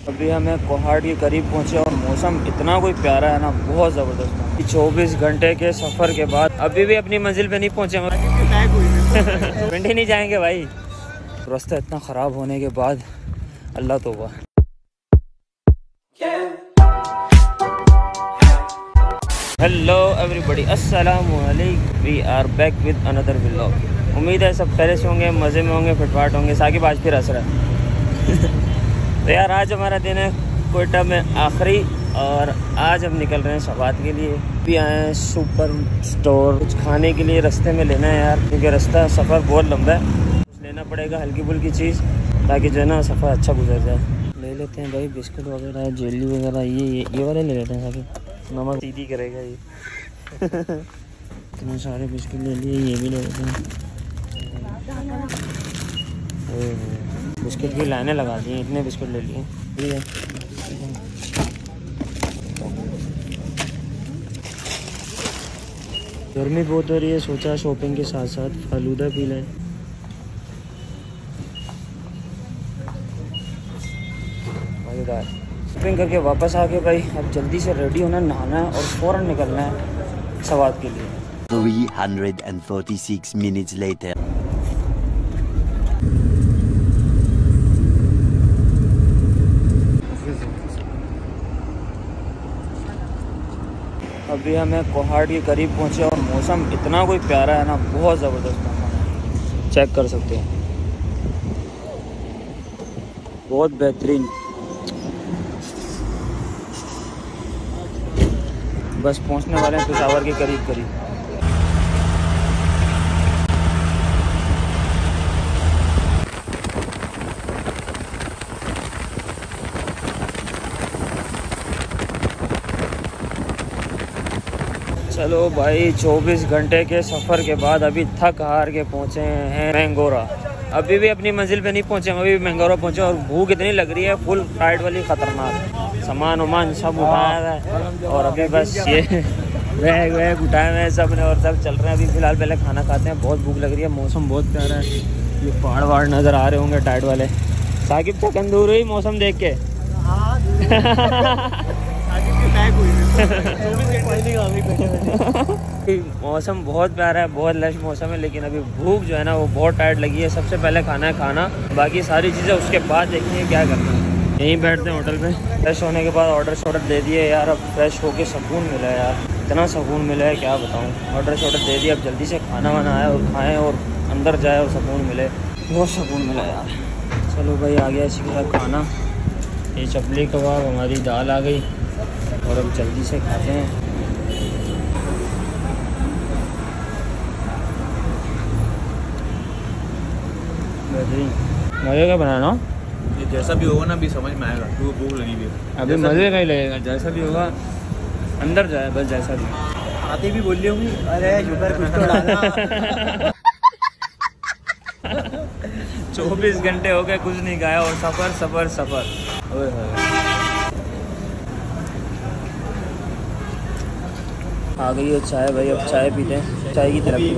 अभी हमें कोहाट के करीब पहुंचे और मौसम इतना कोई प्यारा है ना, बहुत ज़बरदस्त। 24 घंटे के सफ़र के बाद अभी भी अपनी मंजिल पे नहीं पहुंचे। पिंडी नहीं जाएंगे भाई, रास्ता इतना ख़राब होने के बाद अल्लाह तौबा। हेलो एवरीबॉडी, अस्सलाम वालेकुम। We are back with another vlog. उम्मीद है सब खैरियत से होंगे, मज़े में होंगे, फिटफाट होंगे। साकिब आज फिर हंस रहा है। तो यार आज हमारा दिन है कोयटा में आखिरी, और आज हम निकल रहे हैं शबात के लिए। भी आए हैं सुपर स्टोर, कुछ खाने के लिए रास्ते में लेना है यार, क्योंकि रास्ता सफ़र बहुत लंबा है। कुछ लेना पड़ेगा हल्की फुल्की चीज़, ताकि जो है ना सफ़र अच्छा गुजर जाए। ले लेते हैं भाई बिस्कुट वगैरह, जेली वगैरह, ये वाले ले लेते हैं ताकि नमक सीधी करेगा ये। इतने सारे बिस्कुट ले लिए, ये भी ले लेते हैं। बिस्कुट की लाइनें लगा दी, इतने बिस्कुट ले लिए। गर्मी बहुत हो रही है, सोचा शॉपिंग के साथ साथ फालूदा पी लें। मज़ेदार। शॉपिंग करके वापस आके भाई अब जल्दी से रेडी होना, नहाना है और फ़ौरन निकलना है सवात के लिए। 346 minutes later. अभी हमें कोहाट के करीब पहुंचे और मौसम इतना कोई प्यारा है ना, बहुत ज़बरदस्त मौसम। चेक कर सकते हैं, बहुत बेहतरीन। बस पहुंचने वाले हैं पेशावर के करीब करीब। चलो भाई, 24 घंटे के सफ़र के बाद अभी थक हार के पहुँचे हैं मैंगोरा। अभी भी अपनी मंजिल पे नहीं पहुँचे, अभी भी मैंगोरा पहुँचे और भूख इतनी लग रही है, फुल टाइट वाली ख़तरनाक। सामान वामान सब उठाया है और अभी बस ये बैग वैग उठाए हुए हैं सब ने और सब चल रहे हैं। अभी फ़िलहाल पहले खाना खाते हैं, बहुत भूख लग रही है। मौसम बहुत प्यारा है, ये पहाड़ वहाड़ नज़र आ रहे होंगे टाइट वाले। साकिब तो कंदूर हुई मौसम देख के। मौसम बहुत प्यारा है, बहुत लश मौसम है, लेकिन अभी भूख जो है ना वो बहुत टाइट लगी है। सबसे पहले खाना है खाना, बाकी सारी चीज़ें उसके बाद देखेंगे क्या करना है। यहीं बैठते हैं होटल पे। फ्रेश होने के बाद ऑर्डर दे दिए यार, अब फ्रेश होके सुकून मिला है यार, इतना सुकून मिला है क्या बताऊँ। ऑर्डर दे दिया, अब जल्दी से खाना वाना आए और खाएँ और अंदर जाए और सुकून मिले, बहुत सुकून मिला यार। चलो भाई आ गया इसी के साथ खाना। ये चपली कबाब, हमारी दाल आ गई और अब जल्दी से खाते हैं। मज़े का बनाना, ये जैसा भी होगा ना अभी समझ में आएगा, तो भूख लगी हुई है अभी मज़े का ही लगेगा। जैसा भी होगा अंदर जाए बस, जैसा भी। आते भी बोल रही होंगी, अरे शुगर कुछ तो डालना। 24 घंटे हो गए कुछ नहीं खाया और सफ़र सफ़र सफ़र। ओए होए, आ गई है चाय भाई, अब चाय पीते हैं। चाय की तरफ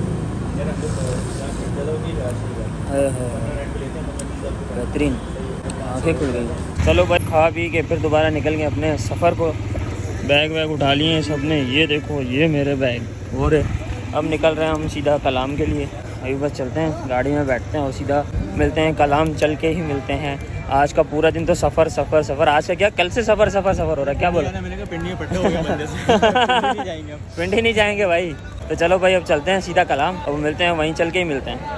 बेहतरीन, आँखें खुल गई। चलो भाई खा पी के फिर दोबारा निकल गए अपने सफ़र को। बैग वैग उठा लिए हैं सब ने, ये देखो ये मेरे बैग। और अब निकल रहे हैं हम सीधा कलाम के लिए। अभी बस चलते हैं, गाड़ी में बैठते हैं और सीधा मिलते हैं कलाम। चल के ही मिलते हैं। आज का पूरा दिन तो सफ़र सफ़र सफ़र। आज का क्या, कल से सफ़र सफ़र सफ़र हो रहा है। क्या बोला? मैंने कहा पिंडी में पट्टे हो गए बंदे से। पिंडी नहीं जाएंगे भाई। तो चलो भाई अब चलते हैं सीधा कलाम, अब मिलते हैं वहीं, चल के ही मिलते हैं।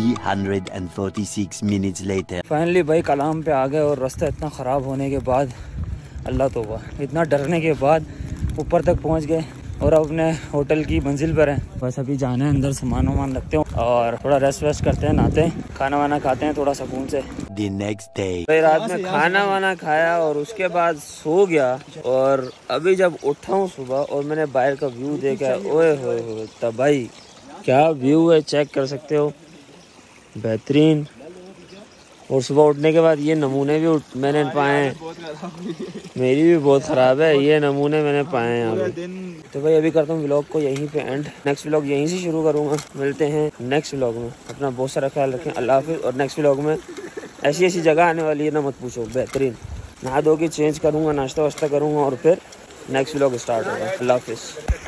346 minutes later. फाइनली भाई कलाम पे आ गए और रास्ता इतना ख़राब होने के बाद अल्लाह तौबा, इतना डरने के बाद ऊपर तक पहुंच गए और अब अपने होटल की मंजिल पर हैं। बस अभी जाना है अंदर, सामान वामान रखते हैं और थोड़ा रेस्ट वेस्ट करते हैं, नहाते हैं, खाना वाना खाते हैं थोड़ा सुकून से। The next day. भाई रात में खाना वाना खाया और उसके बाद सो गया और अभी जब उठा हूँ सुबह और मैंने बाहर का व्यू देखा, ओए हो तब भाई क्या व्यू है, चेक कर सकते हो, बेहतरीन। और सुबह उठने के बाद ये नमूने भी मैंने पाए हैं, मेरी भी बहुत ख़राब है, ये नमूने मैंने पाए हैं यहाँ पे। तो भाई अभी करता हूँ व्लॉग को यहीं पे एंड, नेक्स्ट व्लॉग यहीं से शुरू करूँगा। मिलते हैं नेक्स्ट व्लॉग में, अपना बहुत सारा ख्याल रखें, अल्लाह हाफिज़। और नेक्स्ट व्लॉग में ऐसी जगह आने वाली है ना, मत पूछो, बेहतरीन। नहा धो के चेंज करूँगा, नाश्ता वाश्ता करूँगा और फिर नेक्स्ट व्लॉग स्टार्ट होगा। अल्लाह हाफिज़।